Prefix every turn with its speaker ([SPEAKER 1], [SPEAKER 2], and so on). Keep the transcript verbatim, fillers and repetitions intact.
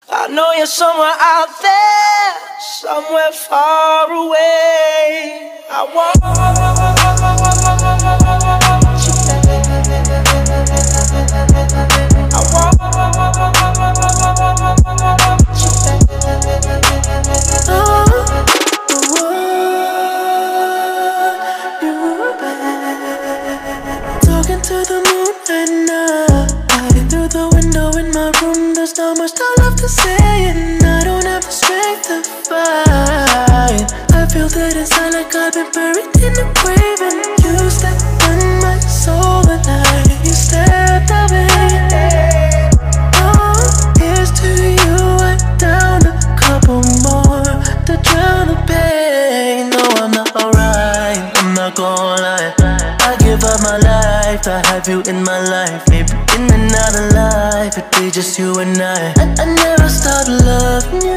[SPEAKER 1] I know you're somewhere out there, somewhere far away. I want you. I want you. Oh, you were back. Talking to the moon at night. Through the window in my room, there's not much I love to say, and I don't have the strength to fight. I feel that inside like I've been buried in a grave, and you stepped in my soul the night you stepped away. Oh, here's to you, I down a couple more to drown the pain. No, I'm not alright, I'm not gonna lie. I give up my life to have you in my life. Maybe in another life, it'd be just you and I. I, I never stopped loving you.